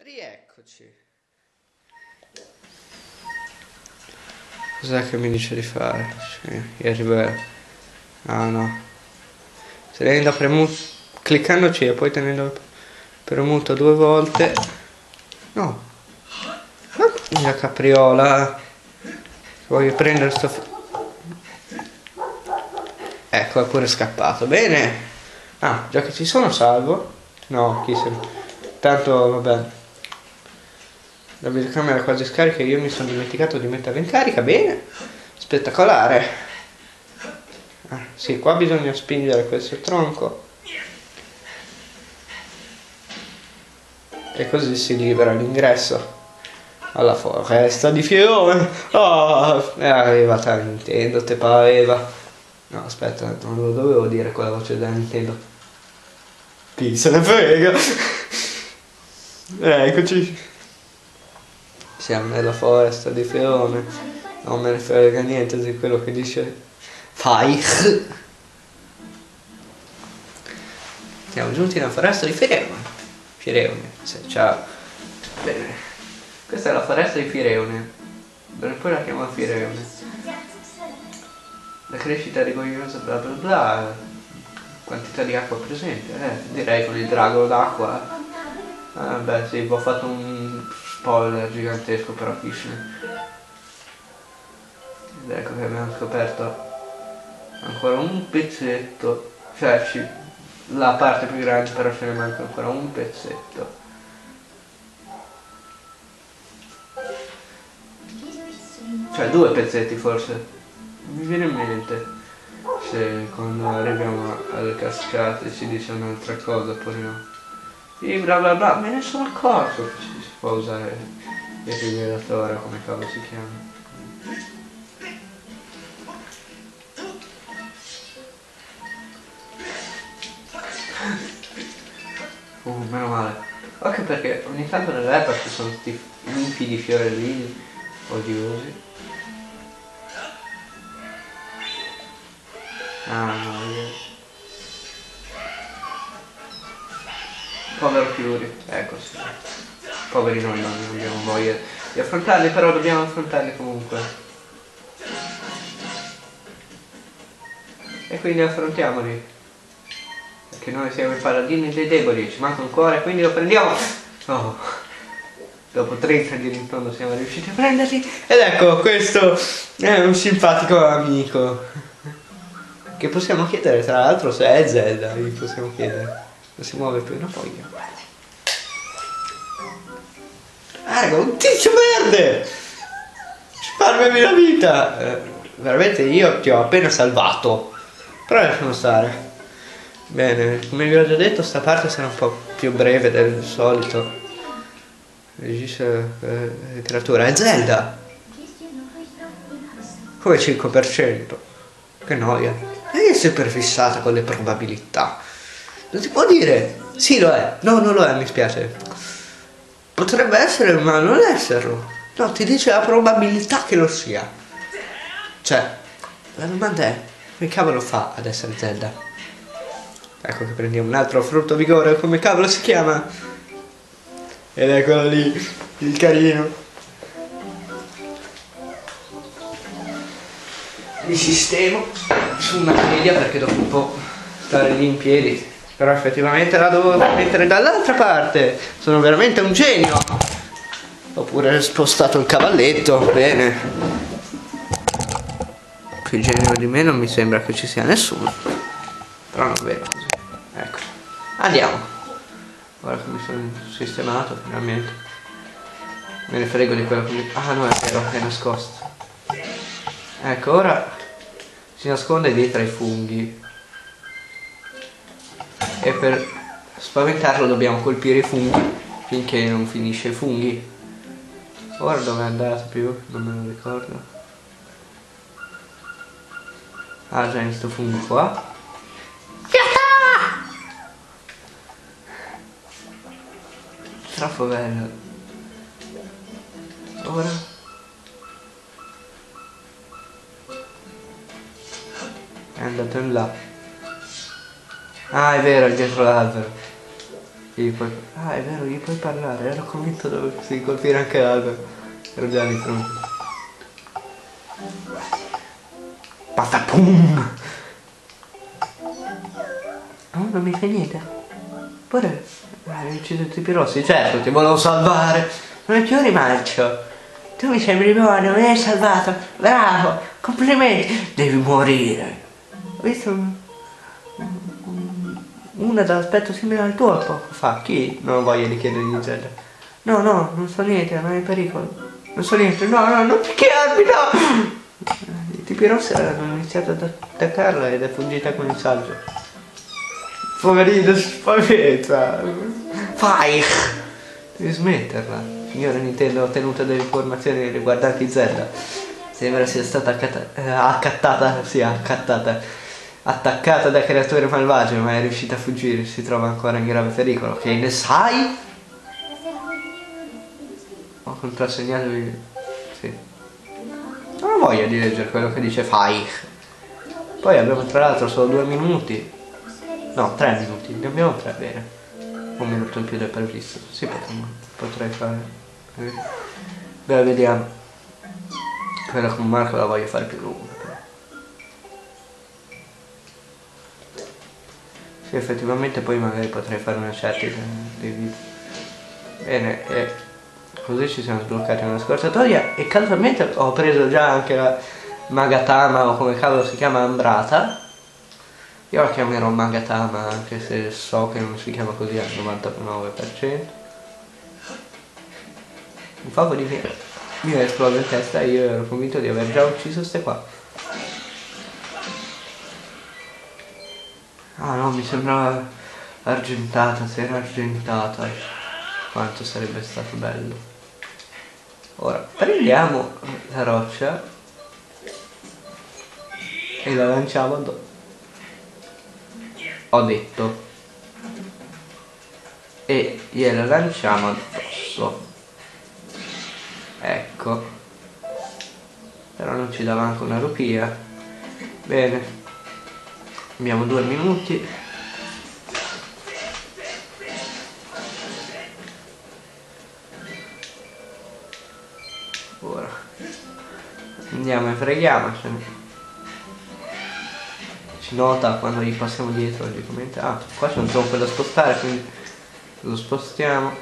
Rieccoci. Cos'è che mi dice di fare? Ieri beh. Ah no. Tenendo premuto, cliccandoci e poi tenendo premuto 2 volte. No. La capriola. Voglio prendere ecco, è pure scappato. Bene. Ah, già che ci sono salvo. No, chi se ne... Tanto vabbè. La videocamera è quasi scarica, io mi sono dimenticato di metterla in carica. Bene. Spettacolare. Ah, sì, qua bisogna spingere questo tronco. E così si libera l'ingresso alla foresta di Fiore. Oh, aveva da Nintendo, te pareva. No, aspetta, non lo dovevo dire con la voce da Nintendo. Chi se ne frega? Eccoci. Siamo nella foresta di Fiore. Non me ne frega niente di quello che dice fai. Siamo giunti nella foresta di Fireone. Ciao. Bene. Questa è la foresta di Fireone. Poi la chiamo Fireone. La crescita rigogliosa bla bla bla. Quantità di acqua presente. Direi con il drago d'acqua. Ah beh sì, ho fatto un spoiler gigantesco per la piscina. Ed ecco che abbiamo scoperto ancora un pezzetto. Cioè la parte più grande, però ce ne manca ancora un pezzetto. Cioè 2 pezzetti forse. Mi viene in mente. Se quando arriviamo alle cascate ci dice un'altra cosa, poi no. Sì, bla bla bla, me ne sono accorto che si può usare il rivelatore, come cavolo si chiama. Meno male. Anche perché ogni tanto nell'erba ci sono questi limpi di fiorellini odiosi. Ah no, povero Fury, ecco sì. Poveri noi non abbiamo voglia di affrontarli, però dobbiamo affrontarli comunque. E quindi affrontiamoli. Perché noi siamo i paladini dei deboli, ci manca un cuore, quindi lo prendiamo. Oh. Dopo 30 di rintorno siamo riusciti a prenderli. Ed ecco, questo è un simpatico amico. Che possiamo chiedere, tra l'altro, se è Zelda, gli possiamo chiedere. Non si muove più una foglia. Ah, raga, un tizio verde! Risparmiami la vita! Veramente io ti ho appena salvato. Però lasciamo stare. Bene, come vi ho già detto, sta parte sarà un po' più breve del solito. Regisce creatura. È Zelda! Come 5%? Che noia. E è sempre fissata con le probabilità. Non si può dire. Sì, lo è. No, non lo è, mi spiace. Potrebbe essere, ma non esserlo. No, ti dice la probabilità che lo sia. Cioè, la domanda è, come cavolo fa ad essere Zelda? Ecco che prendiamo un altro frutto vigore, come cavolo si chiama? Ed eccolo lì, il carino. Mi sistemo su una sedia perché dopo un po' stare lì in piedi. Però effettivamente la devo mettere dall'altra parte. Sono veramente un genio. Oppure spostato il cavalletto. Bene. Più genio di me non mi sembra che ci sia nessuno. Però non vedo così. Ecco. Andiamo. Ora che mi sono sistemato finalmente. Me ne frego di quello che mi... Ah no, è vero, è nascosto. Ecco, ora si nasconde dietro ai funghi. E per spaventarlo dobbiamo colpire i funghi finché non finisce i funghi. Ora dove è andato più? Non me lo ricordo. Ah già, in sto fungo qua. Troppo bello. Ora è andato in là. Ah è vero, è dietro l'albero. Ah, è vero, gli puoi parlare, ero convinto di colpire anche l'albero. Ero già di fronte. Patapum! Oh, non mi fai niente. Pure hai ucciso tutti i pirossi, certo, ti volevo salvare. Non è più rimarcio. Tu mi sembri buono, mi hai salvato. Bravo, complimenti. Devi morire. Ho visto una dall'aspetto simile al tuo poco fa. Chi? Non ho voglia di chiedergli Zelda. No, no, non so niente, non è in pericolo. Non so niente, no, no, non picchiarmi, no! I tipi rossi hanno iniziato ad attaccarla ed è fuggita con il saggio. Poverino, spaventa! Fai! Devi smetterla. Signora Nintendo, ho ottenuto delle informazioni riguardanti Zelda. Sembra sia stata attaccata da creature malvagie, ma è riuscita a fuggire. Si trova ancora in grave pericolo. Che ne sai? Ho contrassegnato il... sì. Non ho voglia di leggere quello che dice Fai. Poi abbiamo tra l'altro solo 2 minuti. No, 3 minuti. Ne abbiamo 3, bene. Un minuto in più del previsto. Sì, potrei fare. Beh, vediamo. Quella con Marco la voglio fare più lunga. Sì, effettivamente poi magari potrei fare una chat dei video. Bene, e così ci siamo sbloccati una scorciatoia e casualmente ho preso già anche la Magatama, o come cavolo si chiama, Ambrata. Io la chiamerò Magatama anche se so che non si chiama così al 99%. Un favo di me mi esplode in testa e io ero convinto di aver già ucciso ste qua. Ah no, mi sembrava argentata, se era argentata. Quanto sarebbe stato bello. Ora prendiamo la roccia e la lanciamo addosso. Ho detto. E gliela lanciamo addosso. Ecco. Però non ci dava anche una rupia. Bene. Abbiamo 2 minuti. Ora andiamo e freghiamocene. Ci nota quando gli passiamo dietro logicamente. Ah, qua c'è un tronco da spostare, quindi lo spostiamo.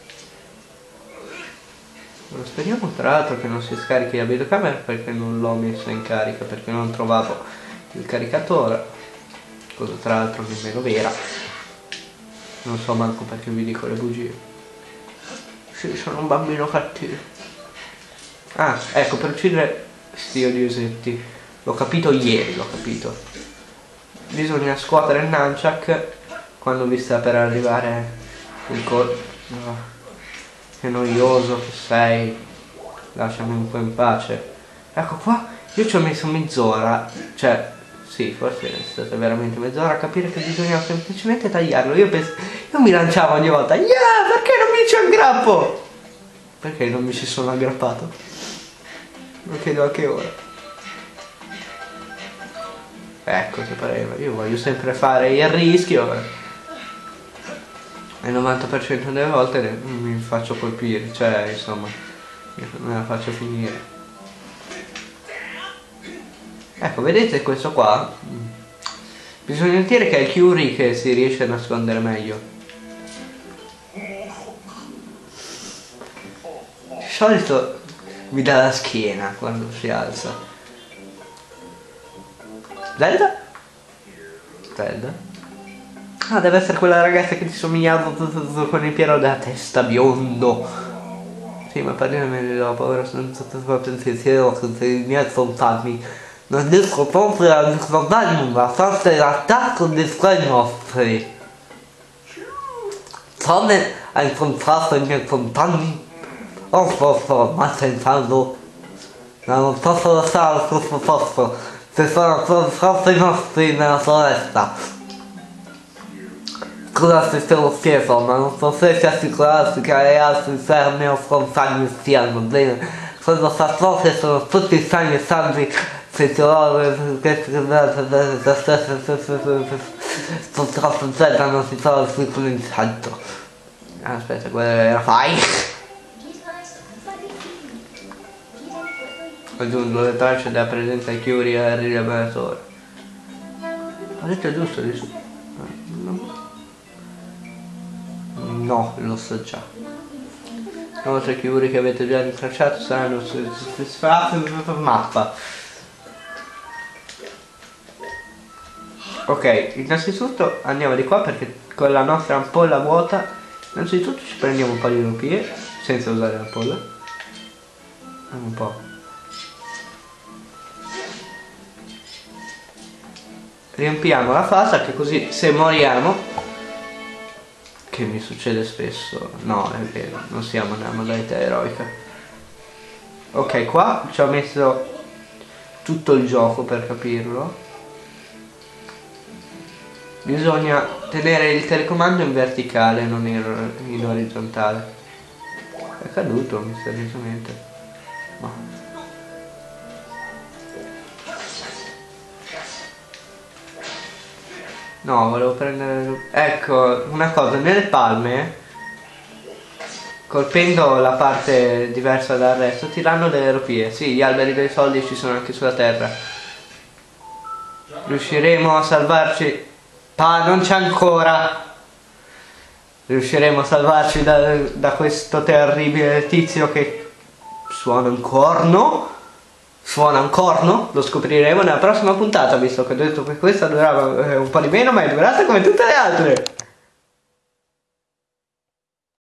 Ora speriamo tra l'altro che non si scarichi la videocamera, perché non l'ho messa in carica, perché non trovavo il caricatore. Cosa tra l'altro nemmeno vera. Non so manco perché vi dico le bugie. Sì, sono un bambino cattivo. Ah, ecco, per uccidere sti odiosetti. L'ho capito ieri, l'ho capito. Bisogna scuotere il nunchuck quando vi sta per arrivare il colpo. No. Che noioso che sei. Lasciami un po' in pace. Ecco qua, io ci ho messo mezz'ora. Cioè, sì, forse è stata veramente mezz'ora a capire che bisognava semplicemente tagliarlo. Io mi lanciavo ogni volta. Yeah, perché non mi ci aggrappo? Perché non mi ci sono aggrappato? Lo chiedo anche ora. Ecco, che pareva. Io voglio sempre fare il rischio. E il 90% delle volte mi faccio colpire. Cioè, insomma, me la faccio finire. Ecco, vedete questo qua? Bisogna dire che è il Kyuri che si riesce a nascondere meglio. Di solito mi dà la schiena quando si alza. Zelda? Zelda? Ah, deve essere quella ragazza che ti somigliava con il pieno della testa biondo. Sì, ma parliamene dopo, ora sono sotto pensiero senza i miei fantasmi. Non riesco proprio a ricordarmi bastante l'attacco dei suoi nostri. Come hai incontrato i miei fantasmi? Oh, posso, ma pensando. Non posso lasciare questo posto. Se sono troppo i nostri nella foresta. Scusa se te lo chiedo, ma non potete assicurarsi che gli altri fermi o compagni stiano bene. Quando saprò che sono tutti sani e salvi, se ti ho Purtroppo Zelda non si trova sul cominciato. Aspetta, quello era fai. Aggiungo le tracce della presenza di Kyuri al rilevatore. Ho detto giusto di su. No, lo so già. Inoltre i Kyuri che avete già rintracciato saranno su mappa. Ok, innanzitutto andiamo di qua perché con la nostra ampolla vuota innanzitutto ci prendiamo un po' di rupie senza usare l'ampolla. Un po'. Riempiamo la fasa che così se moriamo, che mi succede spesso, no è vero, non siamo nella modalità eroica. Ok, qua ci ho messo tutto il gioco per capirlo. Bisogna tenere il telecomando in verticale, non in orizzontale. È caduto misteriosamente. No. No, volevo prendere... Ecco, una cosa, nelle palme, colpendo la parte diversa dal resto, tiranno delle rupie. Sì, gli alberi dei soldi ci sono anche sulla terra. Riusciremo a salvarci... Ah, non c'è ancora! Riusciremo a salvarci da questo terribile tizio che suona un corno? Suona un corno? Lo scopriremo nella prossima puntata, visto che ho detto che questa durava un po' di meno, ma è durata come tutte le altre.